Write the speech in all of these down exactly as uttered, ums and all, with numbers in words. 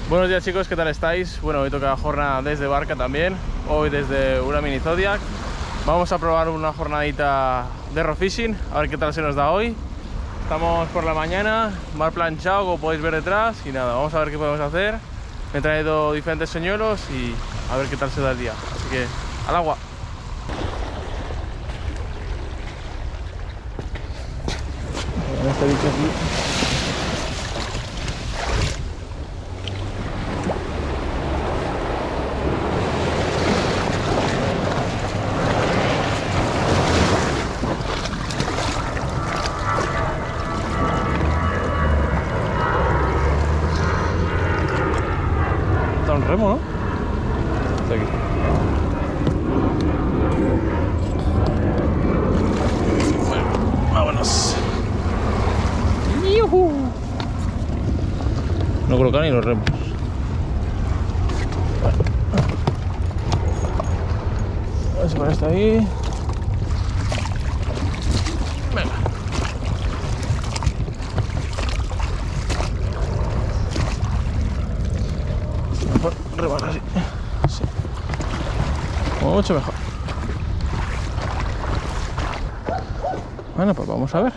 Buenos días chicos, ¿qué tal estáis? Bueno, hoy toca jornada desde barca también, hoy desde una mini Zodiac. Vamos a probar una jornadita de rock fishing, a ver qué tal se nos da hoy. Estamos por la mañana, mar planchado como podéis ver detrás y nada, vamos a ver qué podemos hacer. Me he traído diferentes señuelos y a ver qué tal se da el día, así que al agua. Este bicho aquí. Está un remo, ¿no? Está aquí. Bueno, vámonos. ¡Yuhu! No colocar ni los remos. Bueno. A ver si para está ahí. Venga. Mejor remar así. Sí. Como mucho mejor. Bueno, pues vamos a ver.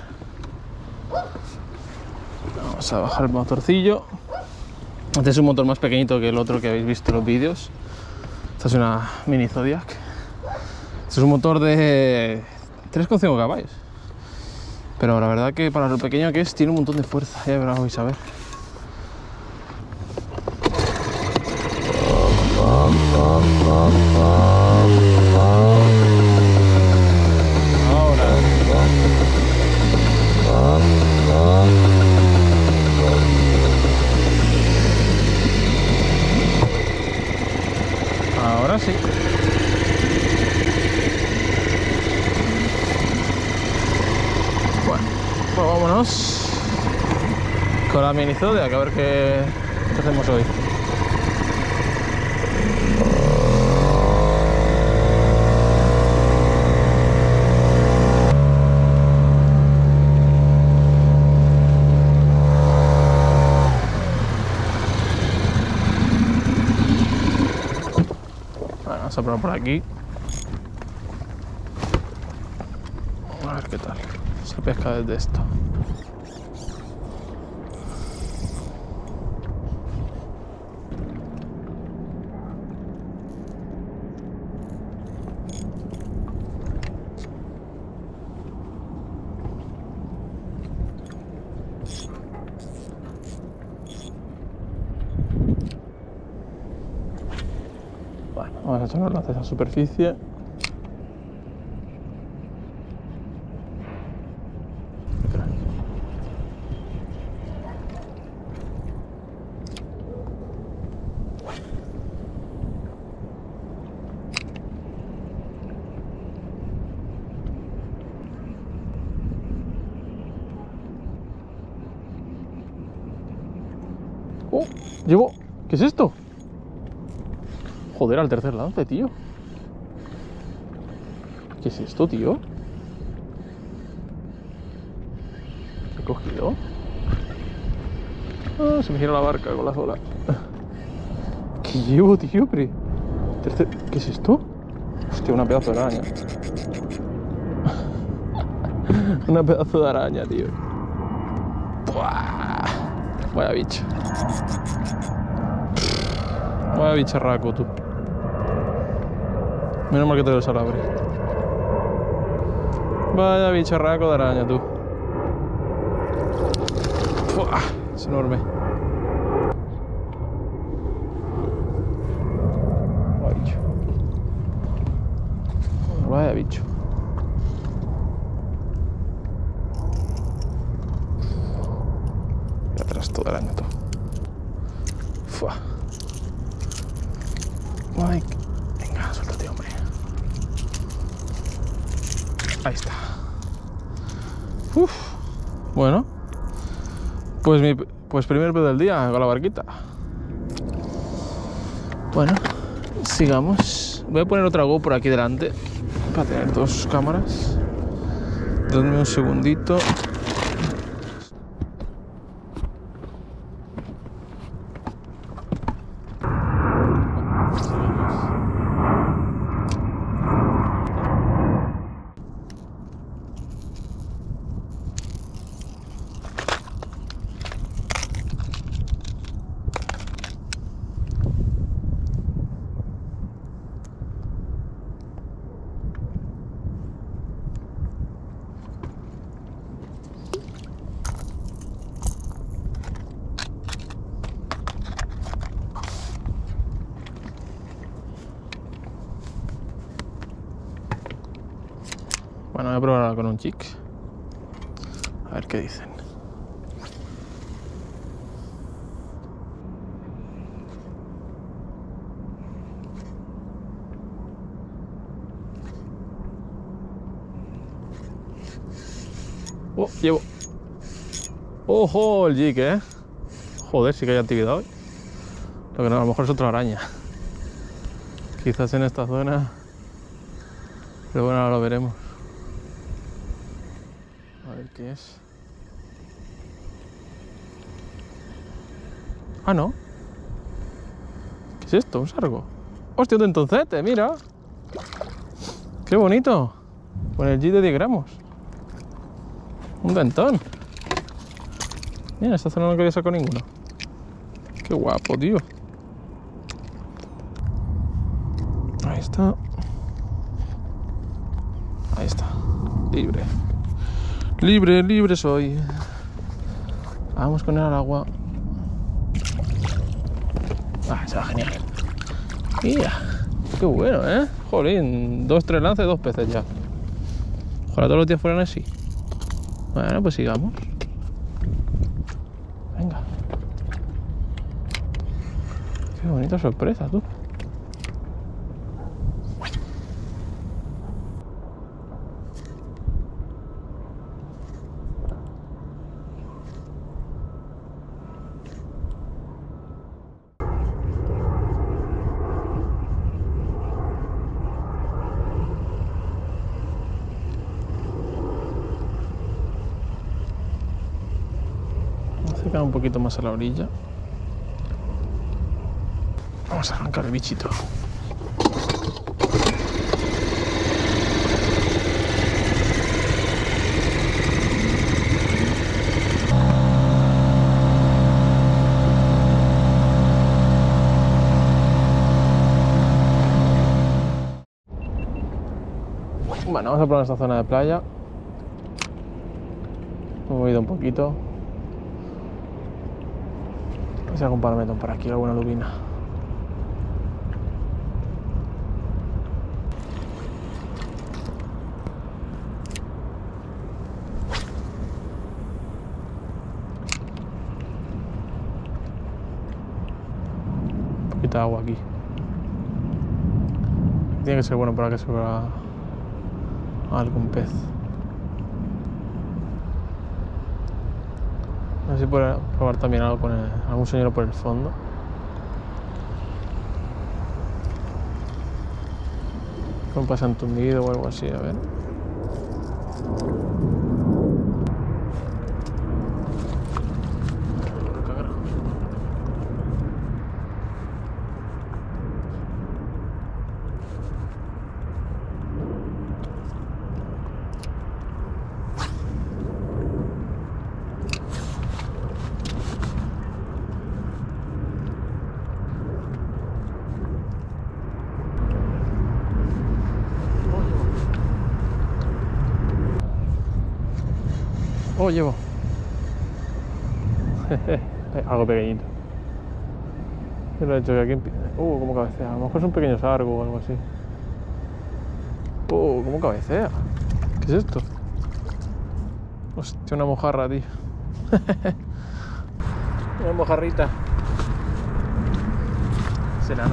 Vamos a bajar el motorcillo. Este es un motor más pequeñito que el otro que habéis visto en los vídeos. Esta es una mini Zodiac. Este es un motor de tres coma cinco caballos. Pero la verdad que para lo pequeño que es, tiene un montón de fuerza. Ya vais a ver. Ahora sí. Bueno, pues vámonos con la mini Zodiac a ver qué, qué hacemos hoy. Vamos a probar por aquí. A ver qué tal se pesca desde esto. Bueno, vamos a echar un lance a esa superficie. ¡Oh! ¡Llevo! ¿Qué es esto? Joder, al tercer lance, tío. ¿Qué es esto, tío? ¿Qué he cogido? Ah, se me gira la barca con la sola. ¿Qué llevo, tío? Pero... Tercer... ¿Qué es esto? Hostia, una pedazo de araña. Una pedazo de araña, tío. ¡Buah! Vaya bicho. Vaya bicharraco, tú. Menos mal que te lo salabre. Vaya bicharraco de araña, tú. ¡Buah! Es enorme. Vaya bicho. Vaya bicho. Y atrás todo el año, todo. ¡Fua! Ay, venga, suéltate, hombre. Ahí está. Uf. Bueno. Pues mi pues primer pez del día con la barquita. Bueno, sigamos. Voy a poner otra GoPro aquí delante para tener dos cámaras. Dadme un segundito. Bueno, voy a probar ahora con un chick. A ver qué dicen. Oh, llevo. ¡Ojo! El jig, ¿eh? Joder, sí que hay actividad hoy. Lo que no, a lo mejor es otra araña. Quizás en esta zona. Pero bueno, ahora lo veremos. A ver qué es. Ah, no. ¿Qué es esto? ¿Un sargo? ¡Hostia, un dentoncete! ¡Mira! ¡Qué bonito! Con el jig de diez gramos. Un dentón. Mira, esta zona no quería sacar ninguno. Qué guapo, tío. Ahí está. Ahí está. Libre. Libre, libre soy. Vamos con él al agua. Ah, se va genial. Mira. Qué bueno, ¿eh? Jolín, dos, tres lances, dos peces ya. Ojalá todos los días fueran así. Bueno, pues sigamos. Venga. Qué bonita sorpresa, tú. Acercar un poquito más a la orilla. Vamos a arrancar el bichito. Bueno, vamos a probar esta zona de playa. Me he movido un poquito. A ver si hago un palmetón por aquí, alguna lubina. Un poquito de agua aquí. Tiene que ser bueno para que suba algún pez. A ver si puedo probar también algo con el, algún señuelo por el fondo. Con un pasante hundido o algo así, a ver. Oh, llevo. Algo pequeñito. ¿Qué lo he hecho? Que aquí empieza. Uh, cómo cabecea. A lo mejor es un pequeño sargo o algo así. Uh, cómo cabecea. ¿Qué es esto? Hostia, una mojarra, tío. Una mojarrita. Serana.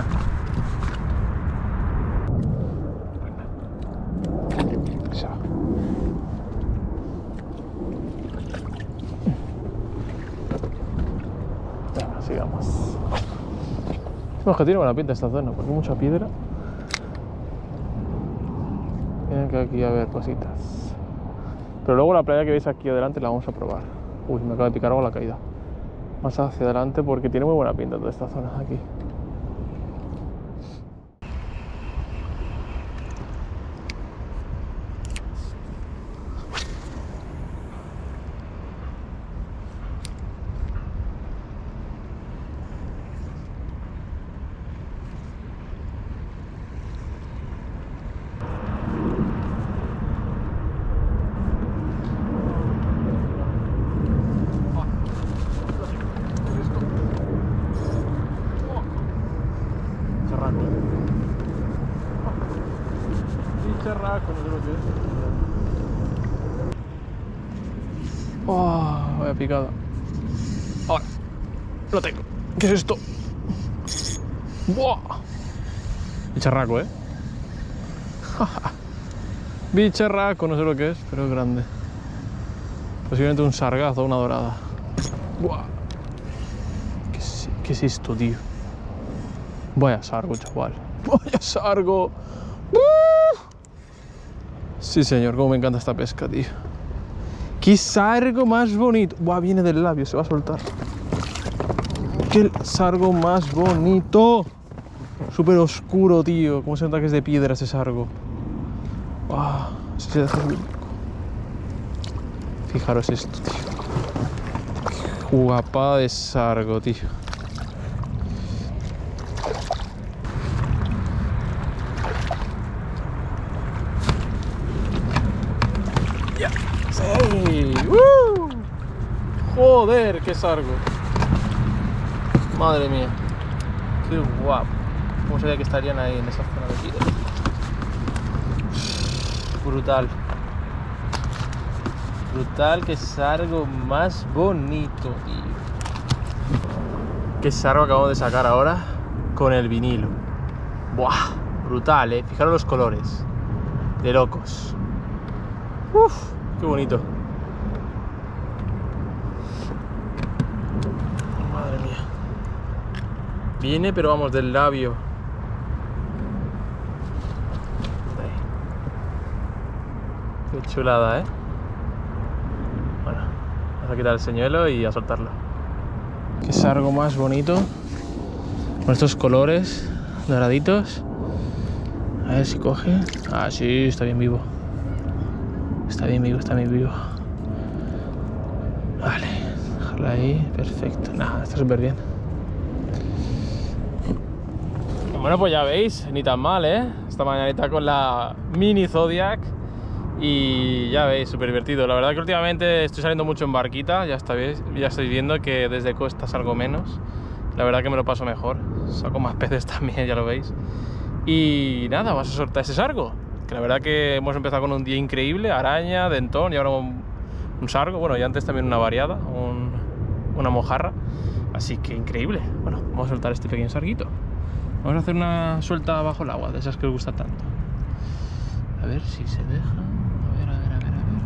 Sigamos. Es que tiene buena pinta esta zona, porque hay mucha piedra. Tienen que aquí haber cositas. Pero luego la playa que veis aquí adelante la vamos a probar. Uy, me acaba de picar algo la caída. Más hacia adelante porque tiene muy buena pinta toda esta zona aquí. Charraco, no sé lo que es. Oh, vaya picada. Ahora, lo tengo. ¿Qué es esto? ¡Buah! Bicharraco, ¿eh? Bicharraco, no sé lo que es, pero es grande. Posiblemente un sargazo o una dorada. ¡Buah! ¿Qué es, qué es esto, tío? Vaya sargo, chaval. Vaya sargo. ¡Uh! Sí, señor, cómo me encanta esta pesca, tío. ¡Qué sargo más bonito! Buah, viene del labio, se va a soltar. ¡Qué sargo más bonito! Súper oscuro, tío. Cómo se nota que es de piedra ese sargo. ¡Buah! Se deja muy loco. Fijaros esto, tío. Qué guapada de sargo, tío. ¡Ya! ¡Sí! ¡Uh! ¡Joder, qué sargo! Madre mía. ¡Qué guapo! ¿Cómo sabía que estarían ahí en esa zona de piedra? Brutal. Brutal, qué sargo más bonito, tío. Qué sargo acabamos de sacar ahora con el vinilo. Buah, brutal, eh. Fijaros los colores. De locos. Uf, qué bonito. Madre mía. Viene, pero vamos, del labio. Qué chulada, ¿eh? Bueno, vamos a quitar el señuelo y a soltarlo. Qué sargo más bonito. Con estos colores doraditos. A ver si coge. Ah, sí, está bien vivo. Está bien vivo, está bien vivo. Vale, dejarla ahí. Perfecto. Nada, está súper bien. Bueno, pues ya veis, ni tan mal, ¿eh? Esta mañanita con la mini Zodiac. Y ya veis, súper divertido. La verdad que últimamente estoy saliendo mucho en barquita. Ya, está, ya estoy viendo que desde costa salgo menos. La verdad que me lo paso mejor. Saco más peces también, ya lo veis. Y nada, vamos a soltar ese sargo. Que la verdad que hemos empezado con un día increíble. Araña, dentón y ahora un, un sargo. Bueno, y antes también una variada, un, una mojarra. Así que increíble. Bueno, vamos a soltar este pequeño sarguito. Vamos a hacer una suelta bajo el agua, de esas que os gusta tanto. A ver si se deja. A ver, a ver, a ver, a ver.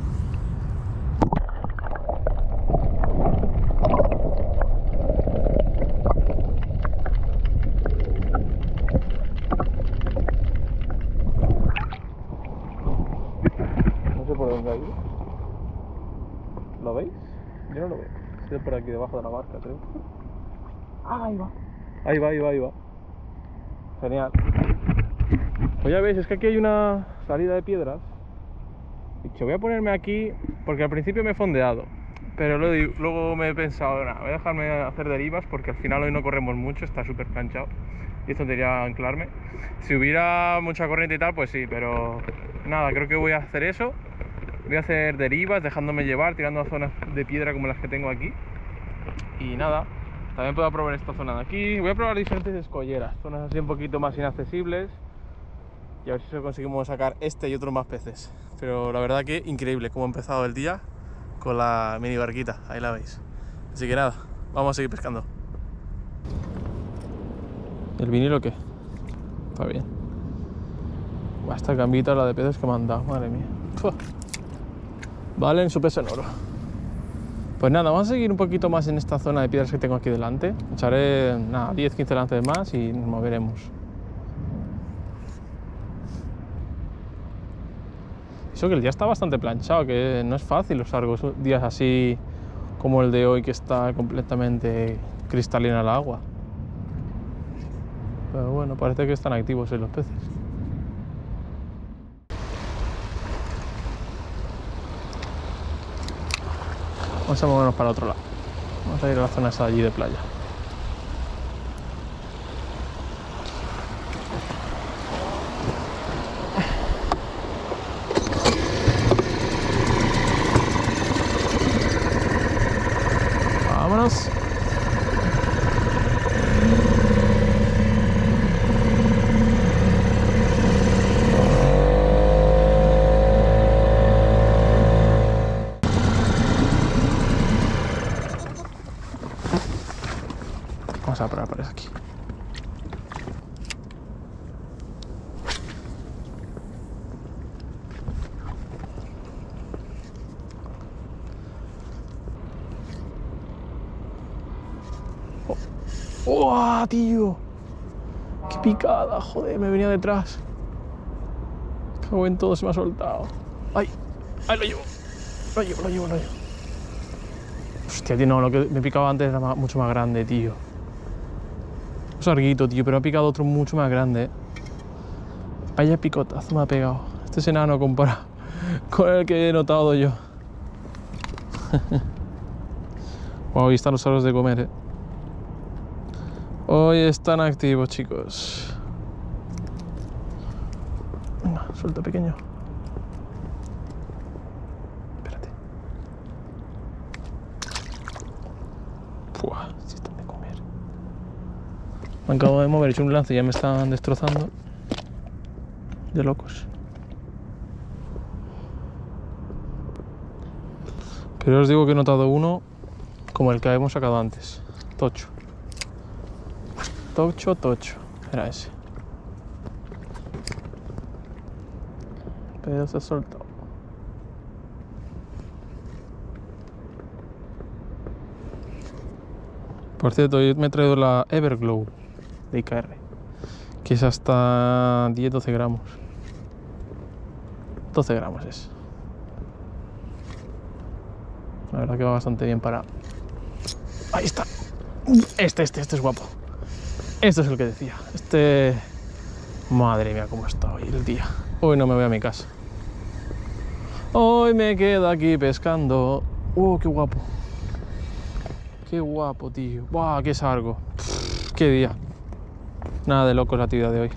No sé por dónde ha ido. ¿Lo veis? Yo no lo veo. Estoy por aquí debajo de la barca, creo. Ah, ahí va. Ahí va, ahí va, ahí va. Genial. Pues ya veis, es que aquí hay una salida de piedras. Y que voy a ponerme aquí porque al principio me he fondeado, pero luego, luego me he pensado, nah, voy a dejarme hacer derivas porque al final hoy no corremos mucho, está súper planchado y esto debería anclarme. Si hubiera mucha corriente y tal, pues sí, pero nada, creo que voy a hacer eso. Voy a hacer derivas, dejándome llevar, tirando a zonas de piedra como las que tengo aquí. Y nada, también puedo probar esta zona de aquí. Voy a probar diferentes escolleras, zonas así un poquito más inaccesibles. Y a ver si conseguimos sacar este y otros más peces. Pero la verdad que increíble cómo ha empezado el día con la mini barquita, ahí la veis. Así que nada, vamos a seguir pescando. ¿El vinilo qué? Está bien. Esta gambita, la de peces que me han dado, madre mía. Uf. Valen su peso en oro. Pues nada, vamos a seguir un poquito más en esta zona de piedras que tengo aquí delante. Echaré nada, diez quince lances más y nos moveremos. Eso que el día está bastante planchado, que no es fácil los largos días así como el de hoy, que está completamente cristalina el agua. Pero bueno, parece que están activos hoy los peces. Vamos a movernos para otro lado. Vamos a ir a la zona esa allí de playa. Vámonos. a parar por aquí. ¡Oh, tío! ¡Qué picada! Joder, me venía detrás. Cago en todo, se me ha soltado. ¡Ay! ¡Ay, lo llevo! Lo llevo, lo llevo, lo llevo. Hostia, tío, no, lo que me picaba antes era más, mucho más grande, tío. Es larguito, tío, pero me ha picado otro mucho más grande, eh. Vaya picotazo me ha pegado. Este es enano comparado con el que he notado yo. Wow, ahí están los aros de comer, eh. Hoy están activos, chicos. Venga, suelta, pequeño. Espérate. Puah, si están de comer. Me acabo de mover, he hecho un lance y ya me están destrozando. De locos. Pero os digo que he notado uno como el que habíamos sacado antes. Tocho. Tocho, tocho. Era ese. Pero se ha soltado. Por cierto, yo me he traído la Everglow de I K R, que es hasta diez a doce gramos. doce gramos es. La verdad que va bastante bien para... Ahí está. Este, este, este es guapo. Este es el que decía. Este... Madre mía, cómo está hoy el día. Hoy no me voy a mi casa. Hoy me quedo aquí pescando. ¡Oh, qué guapo! ¡Qué guapo, tío! ¡Buah, qué sargo! Pff, ¡qué día! Nada de locos la actividad de hoy.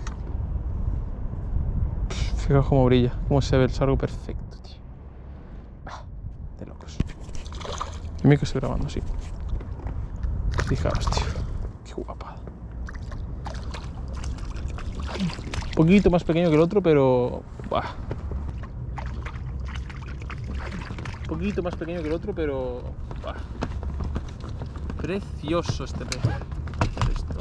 Pff, fijaos cómo brilla, cómo se ve el sargo perfecto, tío. Ah, de locos. Y mira que estoy grabando, sí. Fijaos, tío. ¡Qué guapada! Un poquito más pequeño que el otro, pero... Bah. Un poquito más pequeño que el otro, pero... Bah. Precioso este pez. Esto.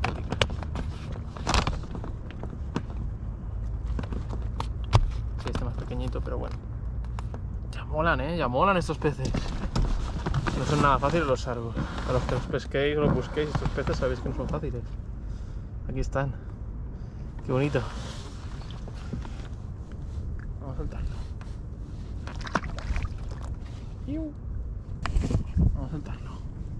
Sí, este más pequeñito, pero bueno. Ya molan, ¿eh? Ya molan estos peces. No son nada fáciles los sargos. A los que los pesquéis o los busquéis, estos peces sabéis que no son fáciles. Aquí están. Qué bonito. Vamos a soltarlo. Vamos a soltarlo.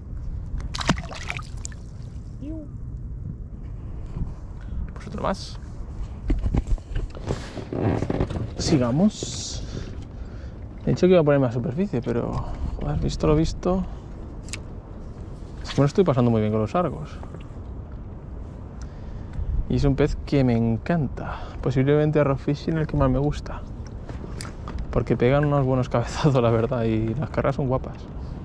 Pues otro más. Sigamos. He dicho que iba a ponerme a superficie, pero joder, visto lo visto, es que me lo estoy pasando muy bien con los sargos. Y es un pez que me encanta. Posiblemente arrow fishing el que más me gusta. Porque pegan unos buenos cabezazos, la verdad, y las cargas son guapas.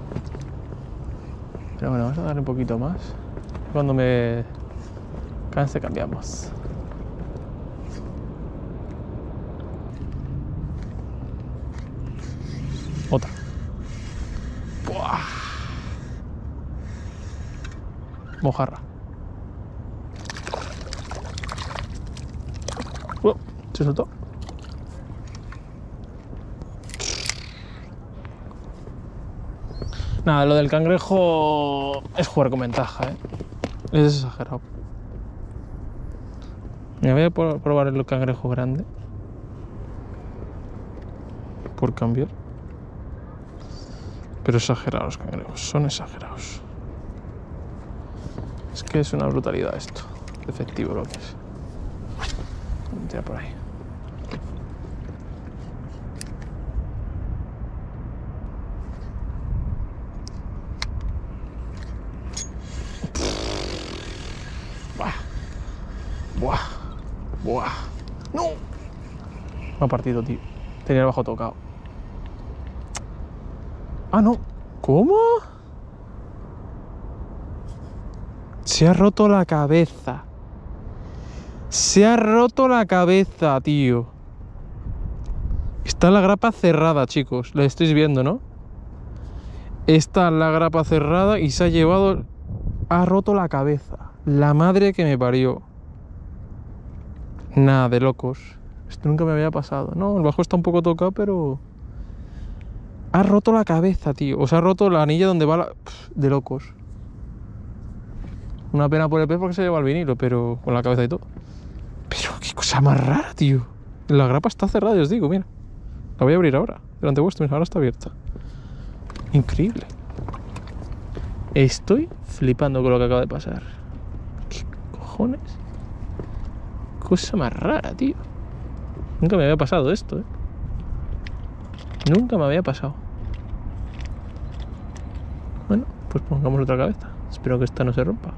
Pero bueno, vamos a darle un poquito más. Cuando me canse cambiamos. Otra. ¡Buah! Mojarra. Uh, se soltó. Nada, lo del cangrejo es jugar con ventaja, ¿eh? Es exagerado. Me voy a probar el cangrejo grande. Por cambiar. Pero exagerados los cangrejos, son exagerados. Es que es una brutalidad esto. Efectivo lo que es. Tira por ahí. Buah. Buah. Buah. ¡No! Me ha partido, tío. Tenía el bajo tocado. Ah, no. ¿Cómo? Se ha roto la cabeza. Se ha roto la cabeza, tío. Está la grapa cerrada, chicos. Lo estáis viendo, ¿no? Está la grapa cerrada y se ha llevado Ha roto la cabeza. La madre que me parió. Nada, de locos. Esto nunca me había pasado. No, el bajo está un poco tocado, pero... Ha roto la cabeza, tío. O sea, ha roto la anilla donde va la... Pff, de locos. Una pena por el pez porque se lleva el vinilo, pero con la cabeza y todo. Pero qué cosa más rara, tío. La grapa está cerrada, os digo, mira. La voy a abrir ahora, delante vuestro, mira, ahora está abierta. Increíble. Estoy flipando con lo que acaba de pasar. ¿Qué cojones? Cosa más rara, tío. Nunca me había pasado esto, eh. Nunca me había pasado. Bueno, pues pongamos otra cabeza. Espero que esta no se rompa.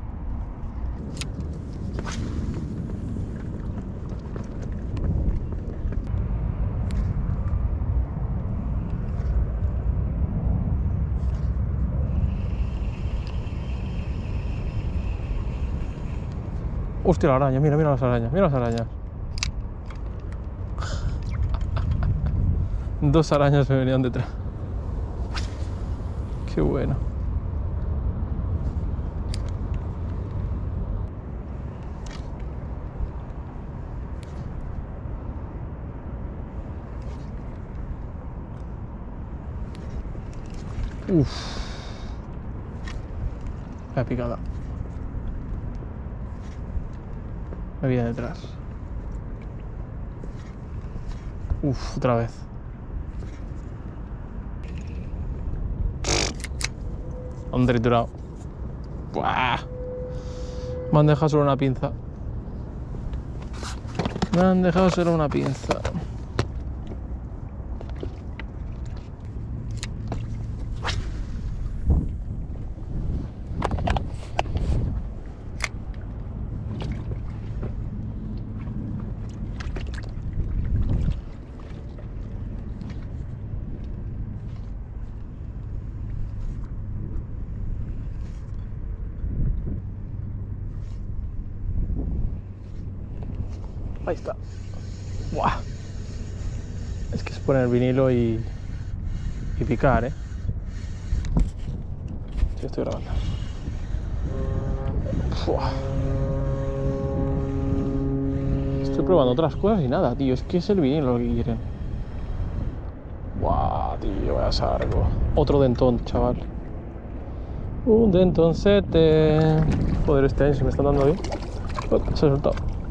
Hostia, la araña, mira, mira las arañas, mira las arañas. Dos arañas me venían detrás. Qué bueno. Uff. La picada. Me viene detrás. Uff, otra vez. Han triturado. ¡Buah! Me han dejado solo una pinza. Me han dejado solo una pinza. Ahí está. ¡Buah! Es que es poner vinilo y, y picar, ¿eh? Sí, estoy grabando. ¡Buah! Estoy probando otras cosas y nada, tío. Es que es el vinilo lo que quieren. ¡Buah, tío! Vaya sargo. Otro dentón, chaval. Un dentoncete. Joder, este año se me está dando bien. Oh, se ha soltado.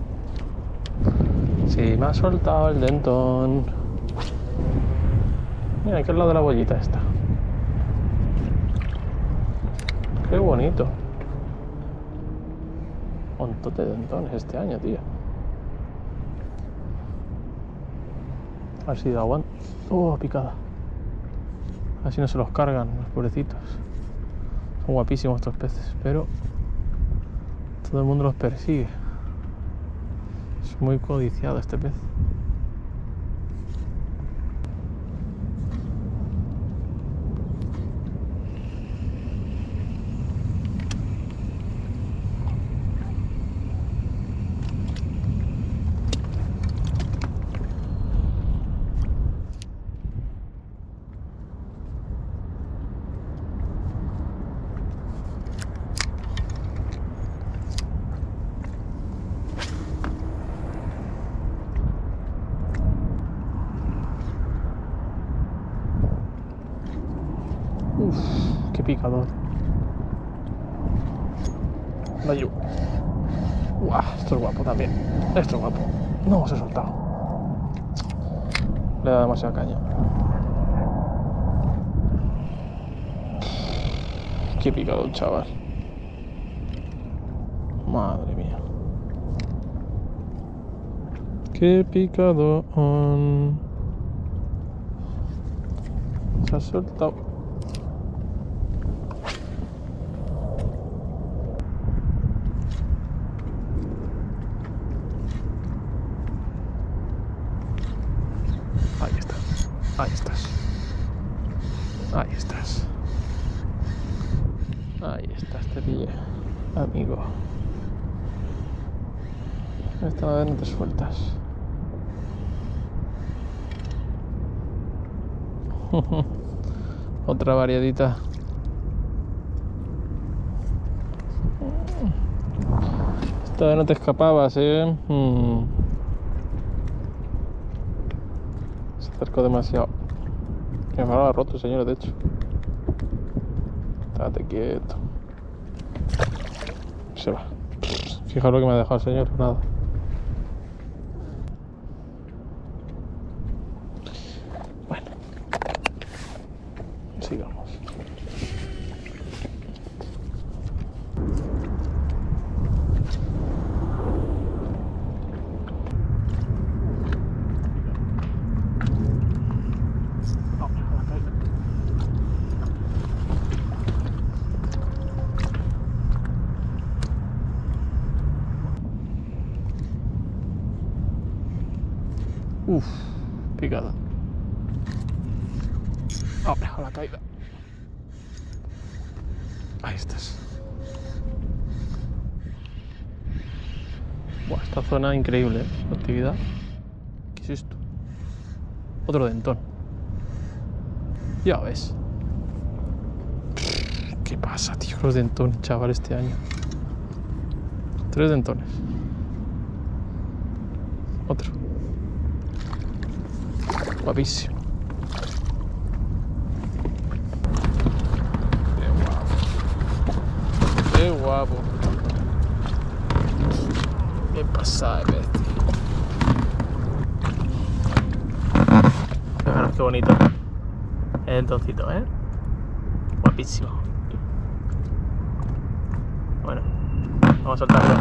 Sí, me ha soltado el dentón. Mira, aquí al lado de la bollita esta. Qué bonito. Un montón de dentones este año, tío. A ver si da aguante. Oh, picada. Así no se los cargan, los pobrecitos. Son guapísimos estos peces, pero todo el mundo los persigue. Es muy codiciado este pez. Uf, qué picador. Vaya. Uah, esto es guapo también. Esto es guapo. No, se ha soltado. Le da demasiada caña. Qué picador, chaval. Madre mía. Qué picador. Se ha soltado. Ahí estás, ahí estás, ahí estás, ahí estás, te pillé, amigo. Esta vez no te sueltas. Otra variadita. Esta vez no te escapabas, eh. Hmm. Se acercó demasiado. Me ha roto, señor, de hecho. Estate quieto. Se va. Fijaos lo que me ha dejado el señor, nada. Bueno. Sigamos. Uf, picada. Hombre, a la caída. Ahí estás. Buah, esta zona increíble, ¿eh? La actividad. ¿Qué es esto? Otro dentón. Ya ves. ¿Qué pasa, tío? Los dentones, chaval, este año. Tres dentones. Otro. Guapísimo. Qué guapo. Qué guapo. Qué pasada de bestia. Fijaros qué bonito. El dentoncito, ¿eh? Guapísimo. Bueno, vamos a soltarlo.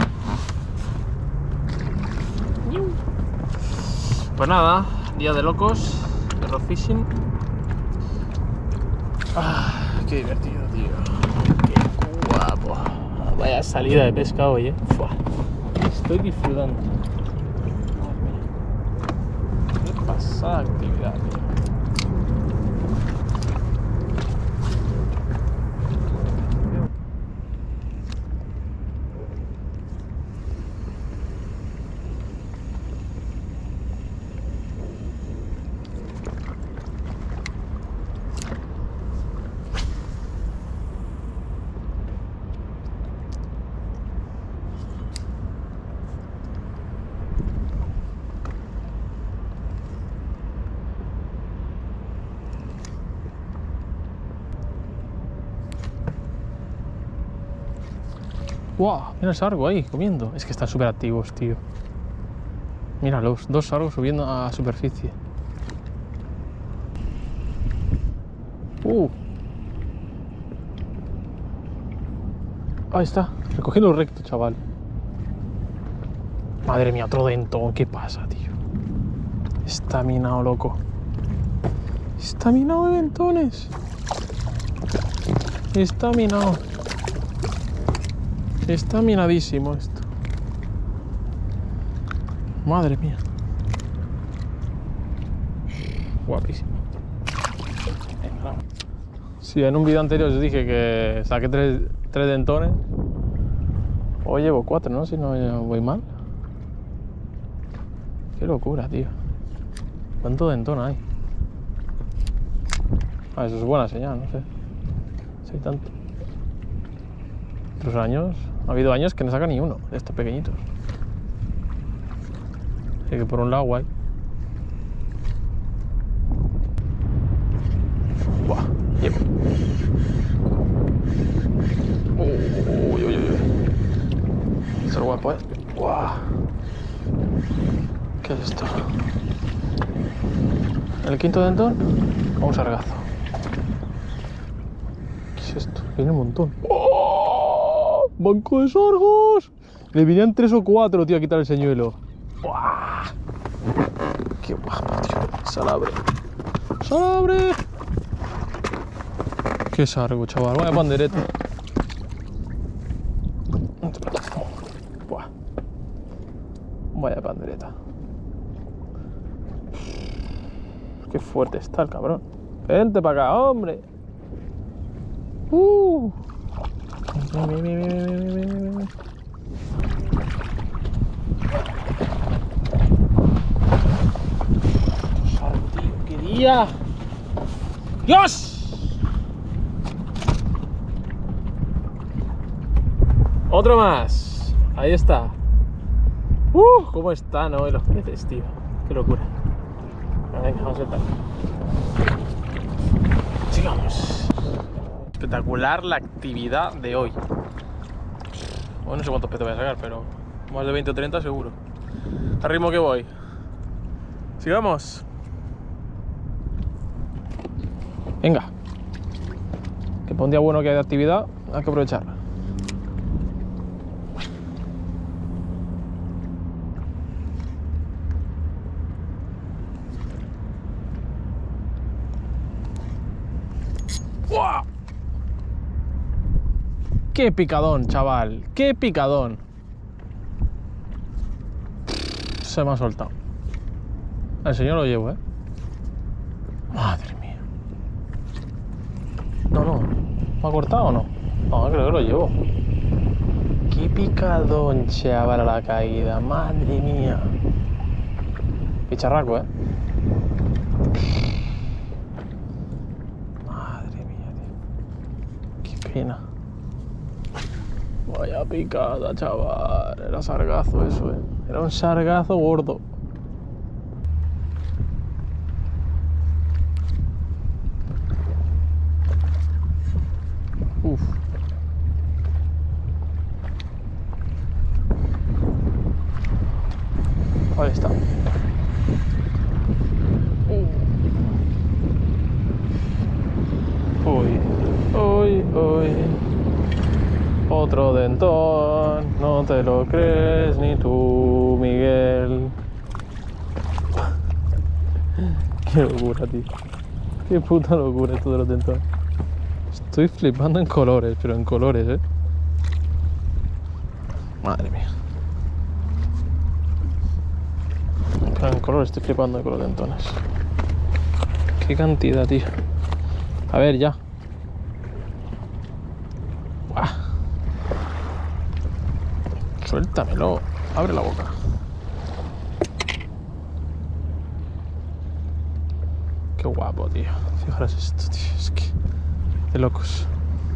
Pues nada. Día de locos, de rock fishing. Ah, qué divertido, tío. Qué guapo. Vaya salida de pesca hoy, eh. Fua. Estoy disfrutando. Qué pasada actividad, tío. ¡Wow! Mira el sargo ahí comiendo. Es que están súper activos, tío. Míralos, dos sargos subiendo a superficie. ¡Uh! Ahí está, recogiendo recto, chaval. Madre mía, otro dentón. ¿Qué pasa, tío? Está minado, loco. Está minado de dentones. Está minado. Está minadísimo esto. Madre mía. Guapísimo. Sí, en un vídeo anterior os dije que saqué tres, tres dentones. Hoy llevo cuatro, ¿no? Si no voy mal. Qué locura, tío. ¿Cuánto dentón hay? Ah, eso es buena señal, no sé. Si hay tanto. Otros años, ha habido años que no saca ni uno de estos pequeñitos. Así que por un lado, guay. Buah, llevo. Uy, uy, uy, uy. Eso es guapo, eh. Buah. ¿Qué es esto? El quinto dentón o un sargazo. ¿Qué es esto? Viene un montón. ¡Oh! ¡Banco de sargos! Le vinieron tres o cuatro, tío, a quitar el señuelo. ¡Buah! ¡Qué guapo, tío! ¡Salabre! ¡Salabre! ¡Qué sargo, chaval! Vaya pandereta. ¡Buah! Vaya pandereta. Qué fuerte está el cabrón. Vente para acá, hombre. Uh. ¡Qué día! ¡Dios! Otro más. Ahí está. ¡Uh! ¿Cómo están hoy los peces, tío? Qué locura. Venga, vamos a saltar. Sigamos. Espectacular la actividad de hoy. Bueno, no sé cuántos peces voy a sacar, pero más de veinte o treinta seguro. Al ritmo que voy. Sigamos. Venga. Que para un día bueno que hay de actividad, hay que aprovecharla. ¡Wow! ¡Qué picadón, chaval! ¡Qué picadón! Se me ha soltado. El señor lo llevo, ¿eh? Madre mía. No, no. ¿Me ha cortado o no? No, creo que lo llevo. ¡Qué picadón, chaval, a la caída! ¡Madre mía! Picharraco, ¿eh? Madre mía, tío. Qué pena. Vaya picada, chaval. Era sargazo eso, ¿eh? Era un sargazo gordo. Uf. Ahí está. Uy, uy, uy. Otro dentón. No te lo crees ni tú, Miguel. Qué locura, tío. Qué puta locura esto de los dentones. Estoy flipando en colores, pero en colores, ¿eh? Madre mía. Pero en colores estoy flipando con los dentones. Qué cantidad, tío. A ver, ya. ¡Buah! Suéltamelo. Abre la boca. Qué guapo, tío. Fijaros esto, tío. Es que... de locos.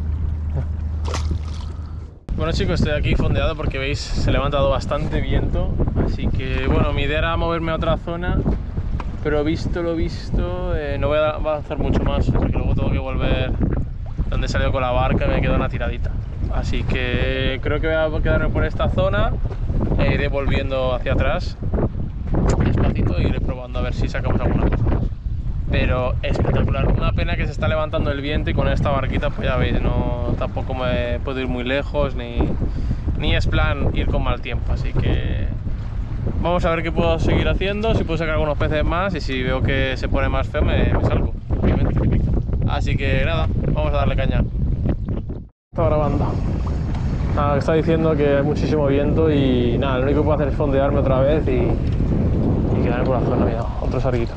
Bueno, chicos, estoy aquí fondeado porque veis, se ha levantado bastante viento. Así que, bueno, mi idea era moverme a otra zona. Pero visto lo visto, eh, no voy a avanzar mucho más. Así que luego tengo que volver donde he salido con la barca y me queda una tiradita. Así que creo que voy a quedarme por esta zona e iré volviendo hacia atrás despacito e iré probando a ver si sacamos alguna cosa más. Pero espectacular, una pena que se está levantando el viento y con esta barquita pues ya veis, no, tampoco me puedo ir muy lejos ni, ni es plan ir con mal tiempo, así que vamos a ver qué puedo seguir haciendo, si puedo sacar algunos peces más y si veo que se pone más feo me, me salgo, obviamente. Así que nada, vamos a darle caña. Está grabando. Nada, que está diciendo que hay muchísimo viento y nada, lo único que puedo hacer es fondearme otra vez y, y quedarme por la zona. Mira, otro sarguito.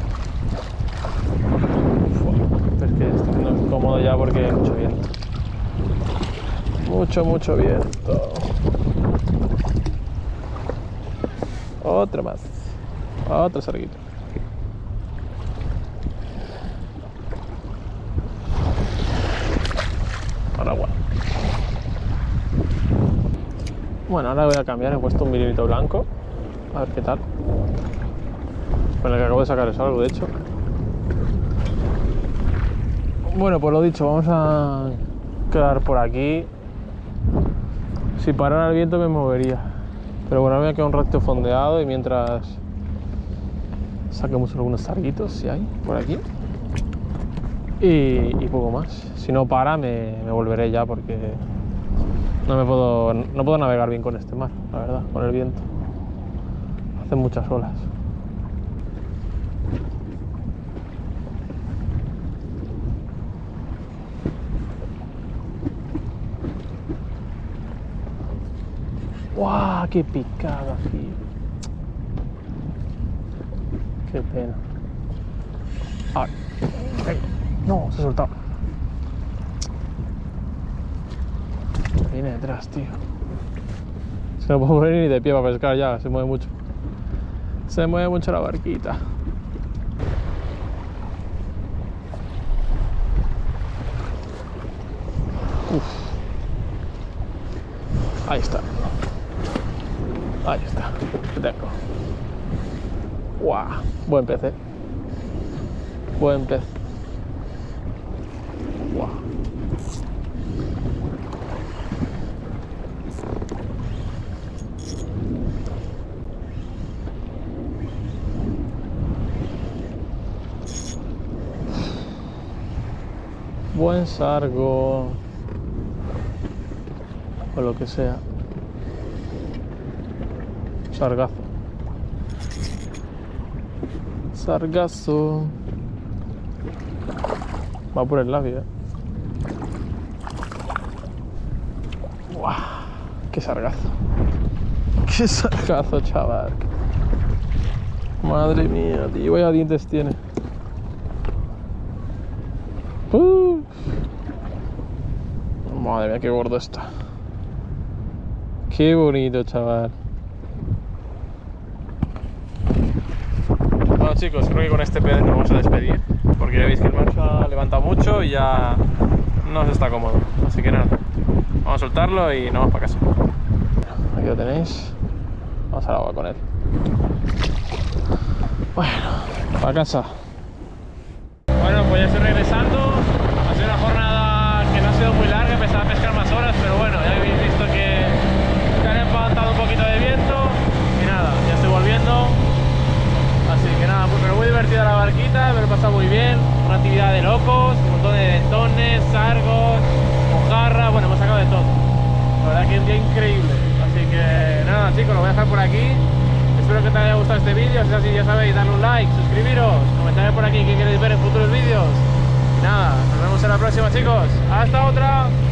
Es que estoy siendo incómodo ya porque hay mucho viento. Mucho, mucho viento. Otro más. Otro sarguito. Ahora bueno. Bueno, ahora voy a cambiar, he puesto un milímetro blanco. A ver qué tal. Con el que acabo de sacar es algo, de hecho. Bueno, pues lo dicho, vamos a quedar por aquí. Si parara el viento me movería. Pero bueno, ahora me voy a quedar un rato fondeado y mientras saquemos algunos sarguitos, si hay, por aquí. Y, y poco más. Si no para, me, me volveré ya porque no me puedo, no puedo navegar bien con este mar, la verdad, con el viento. Hacen muchas olas. ¡Guau! ¡Qué picada, tío! ¡Qué pena! ¡Ay! ¡No! Se ha soltado. Viene detrás, tío. Es que no puedo poner ni de pie para pescar ya, se mueve mucho. Se mueve mucho la barquita. Uf. Ahí está. Ahí está. que tengo. ¡Guau! Buen pez, eh. Buen pez. ¡Guau! Buen sargo. O lo que sea. Sargazo. Sargazo. Va por el labio, eh. ¡Guau! ¡Qué sargazo! ¡Qué sargazo, chaval! Madre mía, tío, vaya dientes tiene. Uh. Madre mía, qué gordo está. Qué bonito, chaval. Bueno, chicos, creo que con este pez nos vamos a despedir, porque ya veis que el macho ha levantado mucho y ya no se está cómodo. Así que nada, vamos a soltarlo y nos vamos para casa. Aquí lo tenéis. Vamos al agua con él. Bueno, para casa. Bueno, pues ya estoy regresando. Ha sido una jornada que no ha sido muy larga, empezaba a pescar más horas, pero bueno, ya habéis visto que, que han levantado un poquito de viento y nada, ya estoy volviendo. Así que nada, pero muy divertida la barquita, me lo he pasado muy bien, una actividad de locos, un montón de dentones, sargos, mojarra, bueno, hemos sacado de todo. La verdad que un día increíble. Así que nada, chicos, lo voy a dejar por aquí. Espero que te haya gustado este vídeo, si es así ya sabéis, darle un like, suscribiros, comentadme por aquí qué queréis ver en futuros vídeos. Y nada, nos vemos en la próxima, chicos. ¡Hasta otra!